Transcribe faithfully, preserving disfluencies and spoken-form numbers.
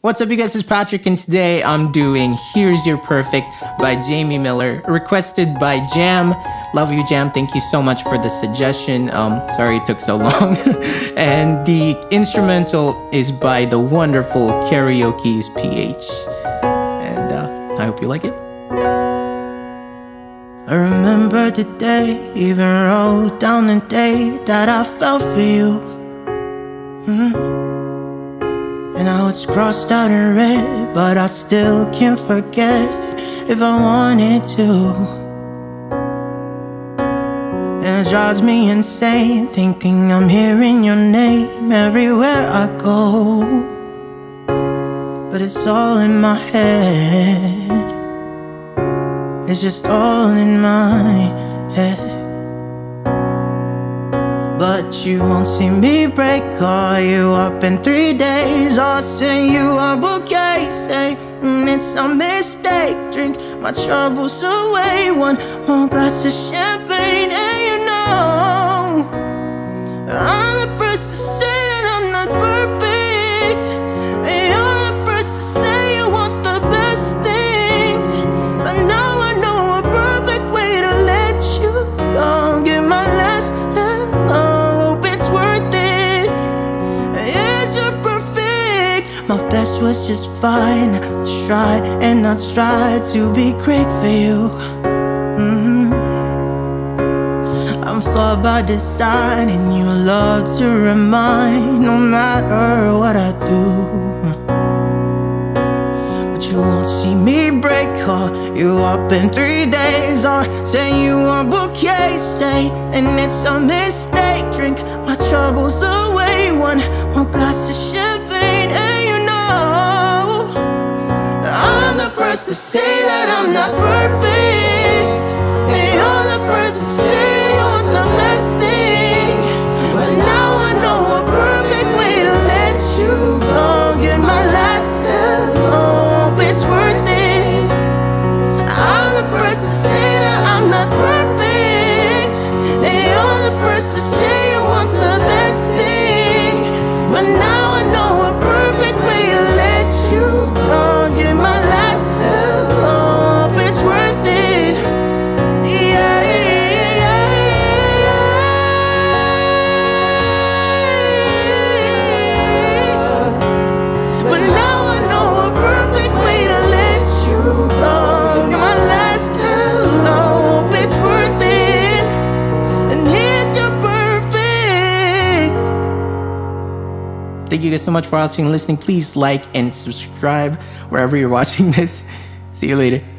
What's up, you guys? It's Patrick, and today I'm doing Here's Your Perfect by Jamie Miller, requested by Jam. Love you, Jam. Thank you so much for the suggestion. Um, sorry it took so long. And the instrumental is by the wonderful Karaoke's P H. And uh, I hope you like it. I remember the day, even wrote down the day that I fell for you. Mm-hmm. And now it's crossed out in red, but I still can't forget if I wanted to. And it drives me insane, thinking I'm hearing your name everywhere I go. But it's all in my head. It's just all in my head. But you won't see me break, call you up in three days. I'll send you a bouquet, say mm, it's a mistake. Drink my troubles away, one more glass of champagne. And you know I'm the first to say that I'm not perfect, and you're the first to say you want the best thing. But now I know a perfect way to let you go. Give my last my best was just fine. I tried and I tried to be great for you. mm-hmm. I'm flawed by design, and you love to remind, no matter what I do. But you won't see me break, call you up in three days, or send you a bouquet, say and it's a mistake. Drink my troubles away, one more glass of champagne. And I'm the first to say that I'm not perfect, and you're the first to say you want the best thing. But now I know a perfect way to let you go. Get my last hello, hope it's worth it. I'm the first to say that I'm not perfect, and you're the first to say you want the best thing. But now I know a perfect way to let you go. Give my last hello, hope it's worth it. Yeah, yeah, yeah. But now I know a perfect way to let you go. Give my last hello, hope it's worth it. And here's your perfect. Thank you guys so much for watching and listening. Please like and subscribe wherever you're watching this. See you later.